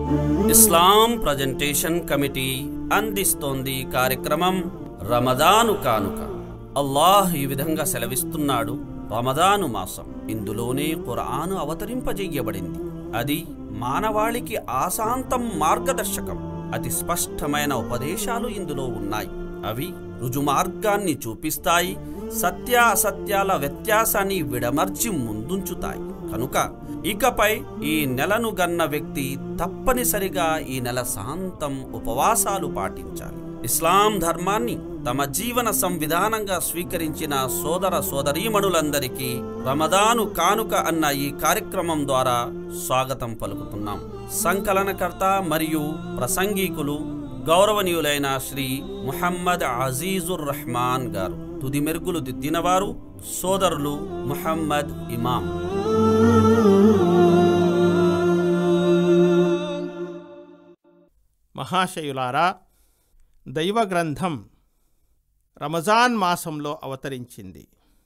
ఇస్లాం presentation committee అందిస్తోంది కార్యక్రమం రమదాను కానుక. అల్లాహ్ ఈ విధంగా సెలవిస్తున్నాడు, రమదాను మాసం, ఇందులోనే ఖురాను అవతరింపజేయబడింది. అది మానవాళికి ఆశాంతం మార్గదర్శకం. అతి స్పష్టమైన ఉపదేశాలు ఇందులో ఉన్నాయి. అవి రుజుమార్గాన్ని చూపిస్తాయి, సత్య అసత్యాల వ్యత్యాసాన్ని విడమర్చి ముందుంచుతాయి. కనుక ఇకపై ఈ నెలను గన్న వ్యక్తి తప్పనిసరిగా ఈ నెల శాంతం ఉపవాసాలు పాటించాలి. ఇస్లాం ధర్మాన్ని తమ జీవన సంవిధానంగా స్వీకరించిన సోదర సోదరీమణులందరికీ రమదాను కానుక అన్న ఈ కార్యక్రమం ద్వారా స్వాగతం పలుకుతున్నాం. సంకలనకర్త మరియు ప్రసంగికులు గౌరవనీయులైన శ్రీ ముహమ్మద్ అజీజుర్ రహమాన్ గారు. తుది మెరుగులు దిద్దినవారు సోదరులు ముహమ్మద్ ఇమాం. మహాశయులారా, దైవ గ్రంథం రమజాన్ మాసంలో అవతరించింది.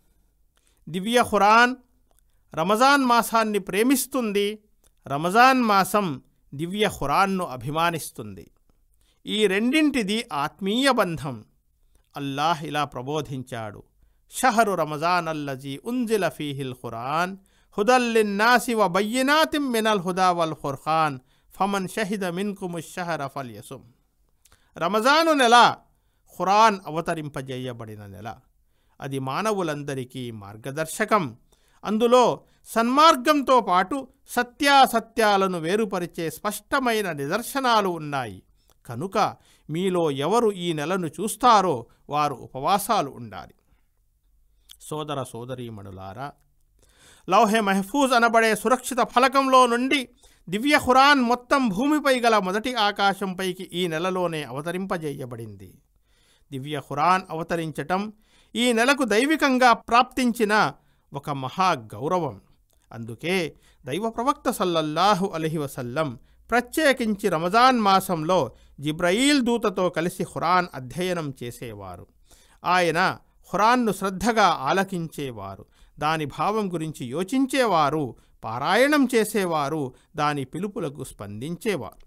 దివ్య ఖురాన్ రమజాన్ మాసాన్ని ప్రేమిస్తుంది. రమజాన్ మాసం దివ్య ఖురాన్ను అభిమానిస్తుంది. ఈ రెండింటిది ఆత్మీయ బంధం. అల్లాహ్ ఇలా ప్రబోధించాడు, షహరు రమజాన్ అల్లజీ ఉంజిల ఫీహిల్ ఖురాన్ హుదల్ లిన్నాసి వ బయ్యినాతిం మినల్ హుదా వల్ ఫుర్ఖాన్ ఫమన్ షహిద మిన్కుముష్ షహర ఫల్యసుమ్. రమజాను నెల ఖురాన్ అవతరింపజేయబడిన నెల. అది మానవులందరికీ మార్గదర్శకం. అందులో సన్మార్గంతో పాటు సత్యాసత్యాలను వేరుపరిచే స్పష్టమైన నిదర్శనాలు ఉన్నాయి. కనుక మీలో ఎవరు ఈ నెలను చూస్తారో వారు ఉపవాసాలు ఉండాలి. సోదర సోదరీమణులారా, లౌహే మహఫూజ్ అనబడే సురక్షిత ఫలకంలో నుండి దివ్య ఖురాన్ మొత్తం భూమిపై గల మొదటి ఆకాశంపైకి ఈ నెలలోనే అవతరింపజేయబడింది. దివ్య ఖురాన్ అవతరించటం ఈ నెలకు దైవికంగా ప్రాప్తించిన ఒక మహా గౌరవం. అందుకే దైవ ప్రవక్త సల్లల్లాహు అలైహి వసల్లం ప్రత్యేకించి రమజాన్ మాసంలో జిబ్రయీల్ దూతతో కలిసి ఖురాన్ అధ్యయనం చేసేవారు. ఆయన ఖురాన్ను శ్రద్ధగా ఆలకించేవారు, దాని భావం గురించి యోచించేవారు, పారాయణం చేసేవారు, దాని పిలుపులకు స్పందించేవారు.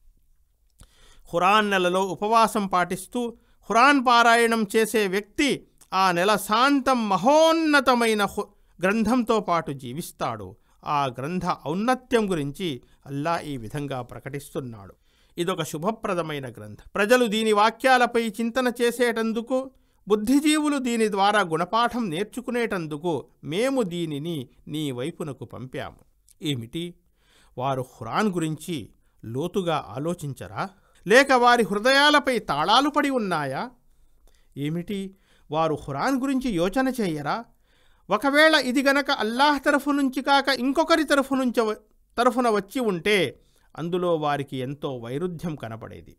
ఖురాన్ నెలలో ఉపవాసం పాటిస్తూ ఖురాన్ పారాయణం చేసే వ్యక్తి ఆ నెల శాంతం మహోన్నతమైన గ్రంథంతో పాటు జీవిస్తాడు. ఆ గ్రంథ ఔన్నత్యం గురించి అల్లా ఈ విధంగా ప్రకటిస్తున్నాడు, ఇదొక శుభప్రదమైన గ్రంథం. ప్రజలు దీని వాక్యాలపై చింతన చేసేటందుకు, బుద్ధిజీవులు దీని ద్వారా గుణపాఠం నేర్చుకునేటందుకు మేము దీనిని నీ వైపునకు పంపాము. ఏమిటి, వారు ఖురాన్ గురించి లోతుగా ఆలోచించరా? లేక వారి హృదయాలపై తాళాలు పడి ఉన్నాయా? ఏమిటి, వారు ఖురాన్ గురించి యోచన చేయరా? ఒకవేళ ఇది గనక అల్లాహ్ తరఫు నుంచి కాక ఇంకొకరి తరఫున వచ్చి ఉంటే అందులో వారికి ఎంతో వైరుధ్యం కనపడేది.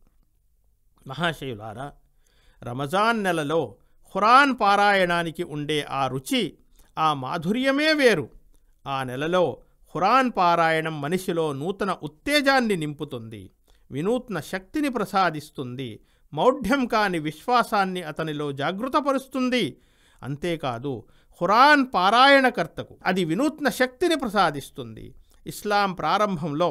మహాశయులారా, రమజాన్ నెలలో ఖురాన్ పారాయణానికి ఉండే ఆ రుచి, ఆ మాధుర్యమే వేరు. ఆ నెలలో ఖురాన్ పారాయణం మనిషిలో నూతన ఉత్తేజాన్ని నింపుతుంది, వినూత్న శక్తిని ప్రసాదిస్తుంది, మౌఢ్యం కాని విశ్వాసాన్ని అతనిలో జాగృతపరుస్తుంది. అంతేకాదు, ఖురాన్ పారాయణకర్తకు అది వినూత్న శక్తిని ప్రసాదిస్తుంది. ఇస్లాం ప్రారంభంలో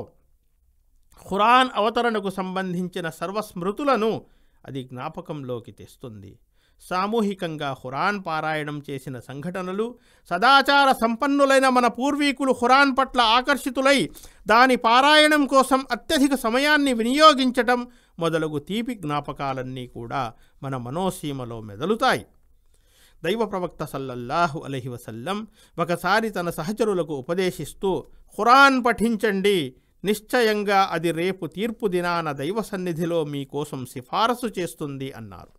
ఖురాన్ అవతరణకు సంబంధించిన సర్వస్మృతులను అది జ్ఞాపకంలోకి తెస్తుంది. సామూహికంగా ఖురాన్ పారాయణం చేసిన సంఘటనలు, సదాచార సంపన్నులైన మన పూర్వీకులు ఖురాన్ పట్ల ఆకర్షితులై దాని పారాయణం కోసం అత్యధిక సమయాన్ని వినియోగించటం మొదలగు తీపి జ్ఞాపకాలన్నీ కూడా మన మనోసీమలో మెదలుతాయి. దైవ ప్రవక్త సల్లల్లాహు అలైహి వసల్లం ఒకసారి తన సహచరులకు ఉపదేశిస్తూ, ఖురాన్ పఠించండి, నిశ్చయంగా అది రేపు తీర్పు దినాన దైవ సన్నిధిలో మీకోసం సిఫారసు చేస్తుంది అన్నారు.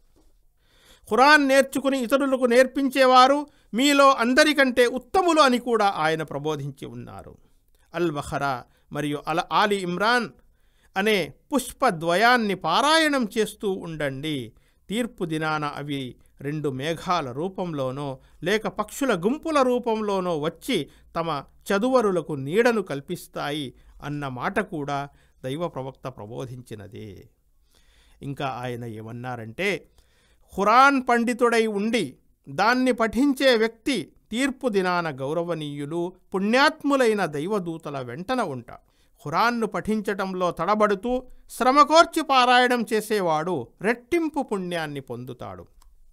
ఖురాన్ నేర్చుకుని ఇతరులకు నేర్పించేవారు మీలో అందరికంటే ఉత్తములు అని కూడా ఆయన ప్రబోధించి ఉన్నారు. అల్ బఖరా మరియు ఆలి ఇమ్రాన్ అనే పుష్పద్వయాన్ని పారాయణం చేస్తూ ఉండండి. తీర్పు దినాన అవి 2 మేఘాల రూపంలోనో లేక పక్షుల గుంపుల రూపంలోనో వచ్చి తమ చదువరులకు నీడను కల్పిస్తాయి అన్న మాట కూడా దైవ ప్రవక్త ప్రబోధించినదే. ఇంకా ఆయన ఏమన్నారంటే, ఖురాన్ పండితుడై ఉండి దాన్ని పఠించే వ్యక్తి తీర్పు దినాన గౌరవనీయులు పుణ్యాత్ములైన దైవదూతల వెంటన ఉంటాడు. ఖురాన్ను పఠించటంలో తడబడుతూ శ్రమకోర్చి పారాయణం చేసేవాడు రెట్టింపు పుణ్యాన్ని పొందుతాడు.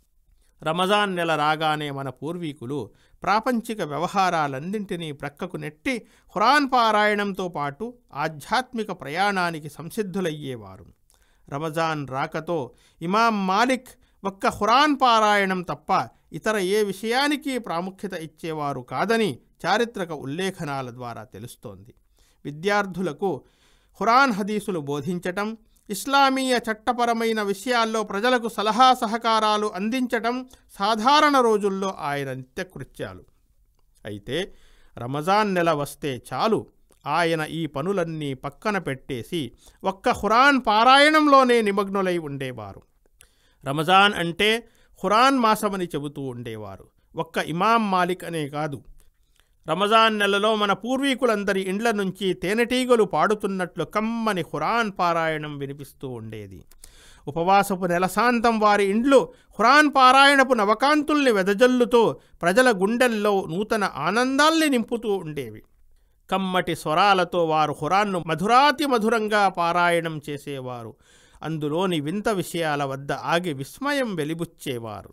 రమజాన్ నెల రాగానే మన పూర్వీకులు ప్రాపంచిక వ్యవహారాలన్నింటినీ ప్రక్కకు నెట్టి ఖురాన్ పారాయణంతో పాటు ఆధ్యాత్మిక ప్రయాణానికి సంసిద్ధులయ్యేవారు. రమజాన్ రాకతో ఇమాం మాలిక్ ఒక్క ఖురాన్ పారాయణం తప్ప ఇతర ఏ విషయానికి ప్రాముఖ్యత ఇచ్చేవారు కాదని చారిత్రక ఉల్లేఖనాల ద్వారా తెలుస్తోంది. విద్యార్థులకు ఖురాన్ హదీసులు బోధించటం, ఇస్లామీయ చట్టపరమైన విషయాల్లో ప్రజలకు సలహా సహకారాలు అందించటం సాధారణ రోజుల్లో ఆయన నిత్యకృత్యాలు. అయితే రమజాన్ నెల వస్తే చాలు ఆయన ఈ పనులన్నీ పక్కన పెట్టేసి ఒక్క ఖురాన్ పారాయణంలోనే నిమగ్నులై ఉండేవారు. రమజాన్ అంటే ఖురాన్ మాసమని చెబుతూ ఉండేవారు. ఒక్క ఇమాం మాలిక్ అనే కాదు, రమజాన్ నెలలో మన పూర్వీకులందరి ఇండ్ల నుంచి తేనెటీగలు పాడుతున్నట్లు కమ్మని ఖురాన్ పారాయణం వినిపిస్తూ ఉండేది. ఉపవాసపు నెలసాంతం వారి ఇండ్లు ఖురాన్ పారాయణపు నవకాంతుల్ని వెదజల్లుతూ ప్రజల గుండెల్లో నూతన ఆనందాల్ని నింపుతూ ఉండేవి. కమ్మటి స్వరాలతో వారు ఖురాన్ను మధురాతి మధురంగా పారాయణం చేసేవారు. అందులోని వింత విషయాల వద్ద ఆగి విస్మయం వెలిబుచ్చేవారు.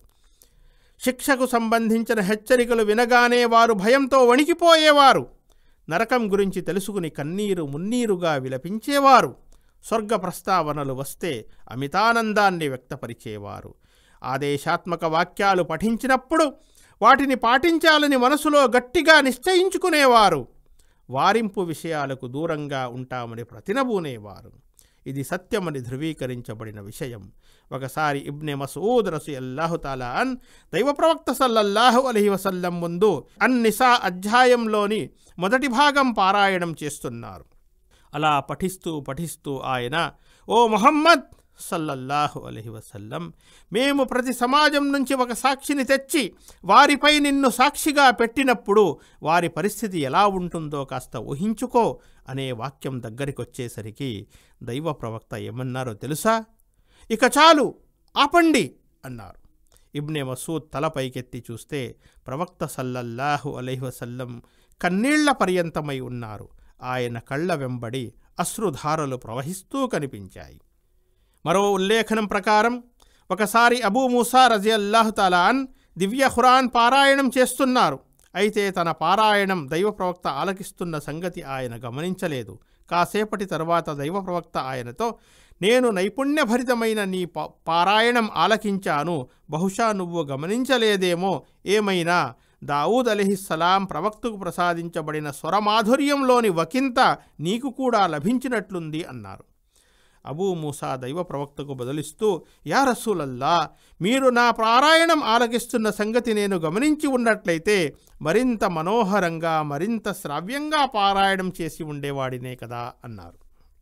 శిక్షకు సంబంధించిన హెచ్చరికలు వినగానే వారు భయంతో వణికిపోయేవారు. నరకం గురించి తెలుసుకుని కన్నీరు మున్నీరుగా విలపించేవారు. స్వర్గ ప్రస్తావనలు వస్తే అమితానందాన్ని వ్యక్తపరిచేవారు. ఆదేశాత్మక వాక్యాలు పఠించినప్పుడు వాటిని పాటించాలని మనసులో గట్టిగా నిశ్చయించుకునేవారు. వారింపు విషయాలకు దూరంగా ఉంటామని ప్రతినబూనేవారు. ఇది సత్యమని ధృవీకరించబడిన విషయం. ఒకసారి ఇబ్నె మసూద్ రలియల్లాహు తఆలా అన్ దైవ ప్రవక్త సల్లల్లాహు అలైహి వసల్లం ముందు అన్-నిసా అధ్యాయంలోని మొదటి భాగం పారాయణం చేస్తున్నారు. అలా పఠిస్తూ ఆయన, ఓ ముహమ్మద్ సల్లల్లాహు అలైహి వసల్లం, మేము ప్రతి సమాజం నుంచి ఒక సాక్షిని తెచ్చి వారిపై నిన్ను సాక్షిగా పెట్టినప్పుడు వారి పరిస్థితి ఎలా ఉంటుందో కాస్త ఊహించుకో అనే వాక్యం దగ్గరికొచ్చేసరికి దైవ ప్రవక్త ఏమన్నారో తెలుసా? ఇక చాలు, ఆపండి అన్నారు. ఇబ్నె మసూద్ తలపైకెత్తి చూస్తే ప్రవక్త సల్లల్లాహు అలైహి వసల్లం కన్నీళ్ల పర్యంతమై ఉన్నారు. ఆయన కళ్ళ వెంబడి అశ్రుధారలు ప్రవహిస్తూ కనిపించాయి. మరో ఉల్లేఖనం ప్రకారం ఒకసారి అబూ మూసా రజియల్లాహు తఆలా అన్ దివ్య ఖురాన్ పారాయణం చేస్తున్నారు. అయితే తన పారాయణం దైవ ప్రవక్త ఆలకిస్తున్న సంగతి ఆయన గమనించలేదు. కాసేపటి తర్వాత దైవ ప్రవక్త ఆయనతో, నేను నైపుణ్యభరితమైన నీ పారాయణం ఆలకించాను, బహుశా నువ్వు గమనించలేదేమో, ఏమైనా దావూద్ అలైహిస్సలాం ప్రవక్తకు ప్రసాదించబడిన స్వరమాధుర్యంలోని వకింత నీకు కూడా లభించినట్లుంది అన్నారు. అబూ మూసా దైవ ప్రవక్తకు బదులిస్తూ, యా రసూలల్లా, మీరు నా పారాయణం ఆలకిస్తున్న సంగతి నేను గమనించి ఉన్నట్లయితే మరింత మనోహరంగా మరింత శ్రావ్యంగా పారాయణం చేసి ఉండేవాడినే కదా అన్నారు.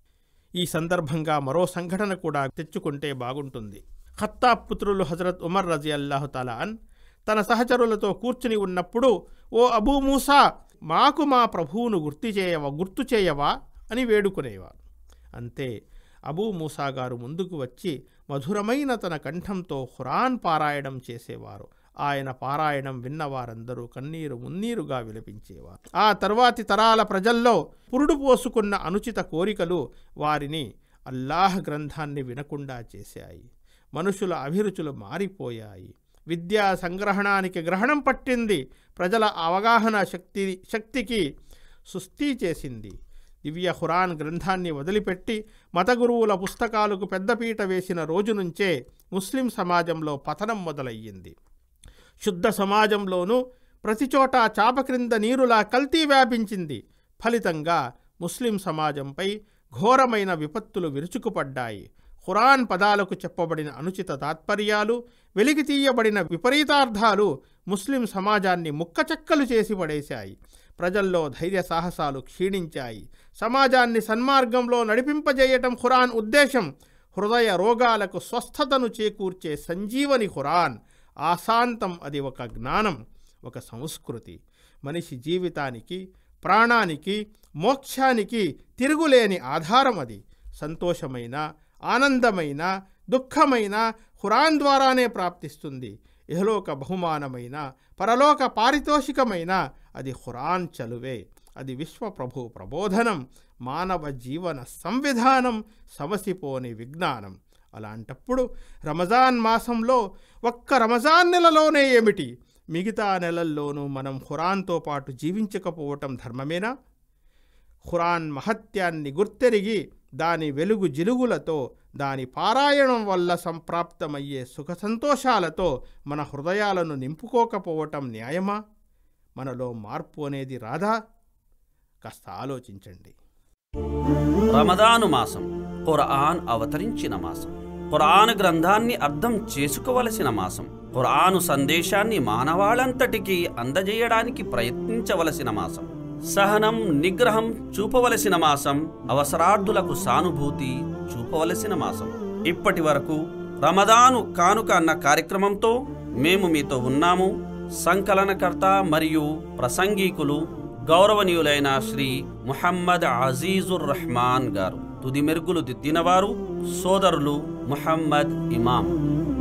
ఈ సందర్భంగా మరో సంఘటన కూడా తెచ్చుకుంటే బాగుంటుంది. ఖత్తాబ్ పుత్రులు హజరత్ ఉమర్ రజియల్లాహు తఆలా అన్ తన సహచరులతో కూర్చుని ఉన్నప్పుడు, ఓ అబూ మూసా, మాకు మా ప్రభువును గుర్తు చేయవా అని వేడుకునేవారు. అంతే అబూ మూసా గారు ముందుకు వచ్చి మధురమైన తన కంఠంతో ఖురాన్ పారాయణం చేసేవారు. ఆయన పారాయణం విన్నవారందరూ కన్నీరు మున్నీరుగా విలపించేవారు. ఆ తర్వాతి తరాల ప్రజల్లో పురుడు పోసుకున్న అనుచిత కోరికలు వారిని అల్లాహ్ గ్రంథాన్ని వినకుండా చేశాయి. మనుషుల అభిరుచులు మారిపోయాయి. విద్యా సంగ్రహణానికి గ్రహణం పట్టింది. ప్రజల అవగాహన శక్తికి సుస్థి చేసింది. దివ్య ఖురాన్ గ్రంథాన్ని వదిలిపెట్టి మత గురువుల పుస్తకాలకు పెద్దపీట వేసిన రోజు నుంచే ముస్లిం సమాజంలో పతనం మొదలయ్యింది. శుద్ధ సమాజంలోనూ ప్రతిచోటా చాప క్రింద నీరులా కల్తీ వ్యాపించింది. ఫలితంగా ముస్లిం సమాజంపై ఘోరమైన విపత్తులు విరుచుకుపడ్డాయి. ఖురాన్ పదాలకు చెప్పబడిన అనుచిత తాత్పర్యాలు, వెలికి తీయబడిన విపరీతార్థాలు ముస్లిం సమాజాన్ని ముక్కచెక్కలు చేసి పడేశాయి. ప్రజల్లో ధైర్య సాహసాలు క్షీణించాయి. సమాజాన్ని సన్మార్గంలో నడిపింపజేయటం ఖురాన్ ఉద్దేశం. హృదయ రోగాలకు స్వస్థతను చేకూర్చే సంజీవని ఖురాన్. ఆశాంతం అది ఒక జ్ఞానం, ఒక సంస్కృతి. మనిషి జీవితానికి, ప్రాణానికి, మోక్షానికి తిరుగులేని ఆధారం అది. సంతోషమైన, ఆనందమైన, దుఃఖమైన ఖురాన్ ద్వారానే ప్రాప్తిస్తుంది. ఇహలోక బహుమానమైన, పరలోక పారితోషికమైన అది ఖురాన్ చలువే. అది విశ్వప్రభు ప్రబోధనం. మానవ జీవన సంవిధానం సమసిపోని విజ్ఞానం. అలాంటప్పుడు రంజాన్ మాసంలో ఒక్క రంజాన్ నెలలోనే ఏమిటి, మిగతా నెలల్లోనూ మనం ఖురాన్తో పాటు జీవించకపోవటం ధర్మమేనా? ఖురాన్ మహత్యాన్ని గుర్తెరిగి దాని వెలుగు జిలుగులతో, దాని పారాయణం వల్ల సంప్రాప్తమయ్యే సుఖ సంతోషాలతో మన హృదయాలను నింపుకోకపోవటం న్యాయమా? మనలో మార్పు అనేది రాదా? కాస్త ఆలోచించండి. రమదాను మాసం ఖురాన్ అవతరించిన మాసం. ఖురాన్ గ్రంథాన్ని అర్థం చేసుకోవలసిన మాసం. ఖురాను సందేశాన్ని మానవాళంతటికీ అందజేయడానికి ప్రయత్నించవలసిన మాసం. సహనం, నిగ్రహం చూపవలసిన మాసం. అవసరార్థులకు సానుభూతి చూపవలసిన మాసం. ఇప్పటి వరకు రమదాను కానుక అన్న కార్యక్రమంతో మేము మీతో ఉన్నాము. సంకలనకర్త మరియు ప్రసంగీకులు గౌరవనీయులైన శ్రీ ముహమ్మద్ అజీజుర్ రెహమాన్ గారు. తుది మెరుగులు దిద్దినవారు సోదరులు ముహమ్మద్ ఇమాం.